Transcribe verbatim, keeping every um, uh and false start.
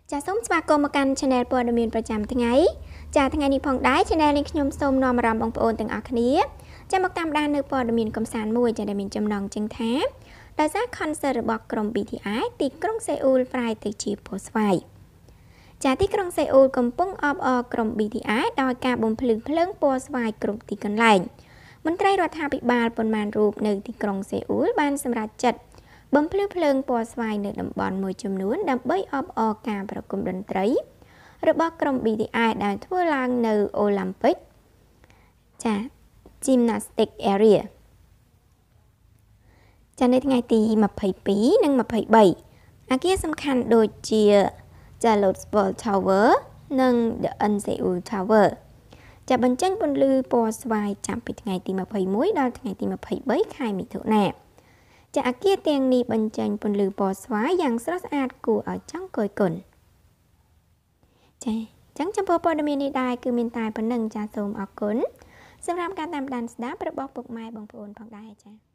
ចាសូមស្វាគមន៍មកកាន់ Channel ព័ត៌មានប្រចាំថ្ងៃចាថ្ងៃនេះផងដែរ Channel នេះខ្ញុំសូមនាំអារម្មណ៍បងប្អូនទាំងអស់គ្នាចាមកតាមដាននៅព័ត៌មានកំសាន្តមួយចាដែលមានចំណងជើងថាដោយសារ concert របស់ក្រុម ប៊ី ធី អាយ ទីក្រុងសេអ៊ូលប្រែទៅជាពណ៌ស្វាយចាទីក្រុងសេអ៊ូលកំពុងអបអរក្រុម ប៊ី ធី អាយ ដោយការបំភ្លឺភ្លើងពណ៌ស្វាយគ្រប់ទីកន្លែងមន្ត្រីរដ្ឋាភិបាលប៉ុន្មានរូបនៅទីក្រុងសេអ៊ូលបានសម្រេចចិត្តបំភ្លឺភ្លើងពណ៌ស្វាយនៅតំបន់មួយចំនួនដើម្បីអបអរការប្រគំតន្ត្រីរបស់ក្រុម ប៊ី ធី អាយ ដែលធ្វើឡើងនៅ Olympic ចា Gymnastic Area ចានៅថ្ងៃទីยี่สิบสองនិងยี่สิบสามអគារសំខាន់ដូចជា Charlottesville Tower និង The N Seoul Tower ចាបញ្ចេញពន្លឺពណ៌ស្វាយចាប់ពីថ្ងៃទីยี่สิบเอ็ดដល់ថ្ងៃទីยี่สิบสามខែមិថុនាចាអគារទាំងនេះបញ្ចេញពន្លឺពណ៌ស្វាយយ៉ាងស្រស់ស្អាតគួរឲ្យចង់គយគន់ចាអញ្ចឹងចំពោះព័ត៌មាននេះដែរគឺមានតែប៉ុណ្្នឹងចាសូមអរគុណសម្រាប់ការតាមដានស្ដាប់របស់ពុកម៉ែបងប្អូនផងដែរចា